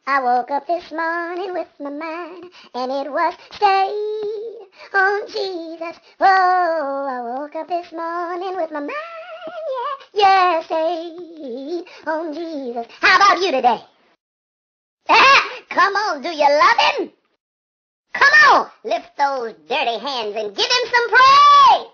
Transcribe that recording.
I woke up this morning with my mind, and it was stay on Jesus. Oh, I woke up this morning with my mind, yeah, stay on Jesus. How about you today? Come on, do you love him? Come on, lift those dirty hands and give him some praise.